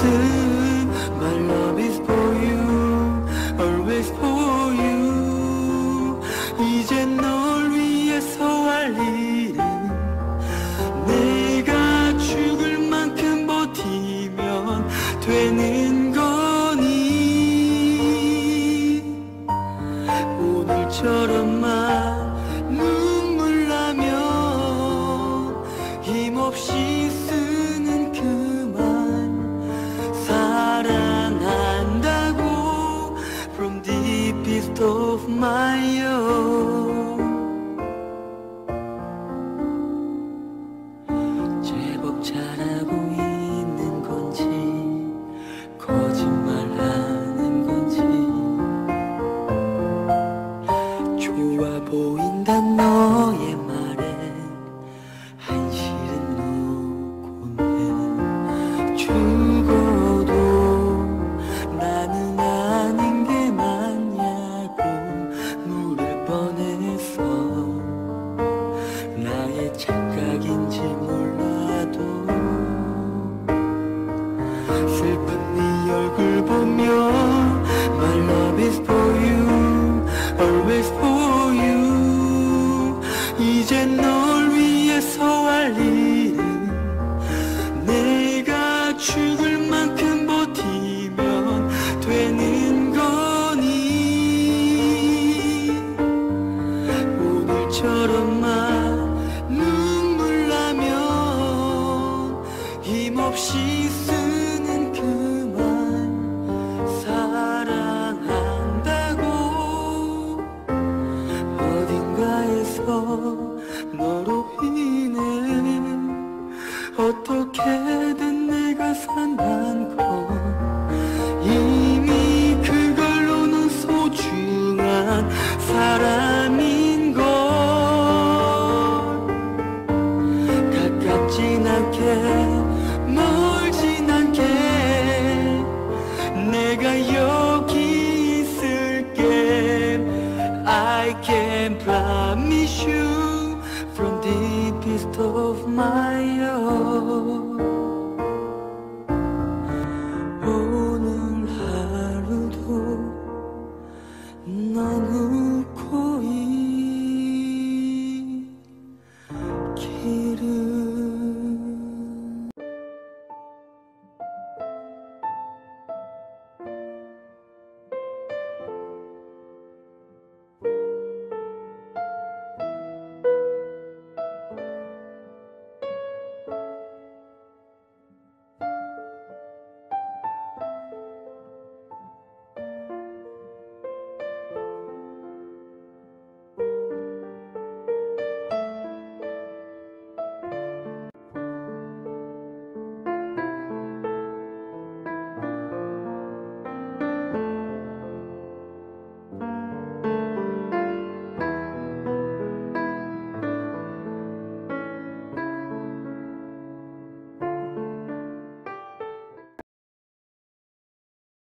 listen, my love is for you, always for you. 이제 널 위해서 할 일은 내가 죽을 만큼 버티면 되는 거니. 오늘처럼만 눈물 나면 힘없이 쓰는 그 사랑한다고 from deepest of my heart. 제법 잘하고 있는 건지 거짓말하는 건지 좋아 보인단 너의 말에 한실은 놓고는 죽어도 나는 아닌 게 맞냐고 물을 뻔했어. 나의 착각인지 몰라도 슬픈 네 얼굴 보며 my love is for you, always for you. 이제 널 위해서 할 일은 내가 죽을 만큼 버티면 되는 거니. 오늘처럼만 눈물 나면 힘없이 쓰는 그 말 사랑한다고 어딘가에서 너로 인해 어떻게든 내가 산단 건 이미 그걸로는 소중한 사람인 걸. 가깝진 않게 멀진 않게 내가 여기 있을게. I can promise you from deepest of my heart. 오늘 하루도 넌 웃고 있기를.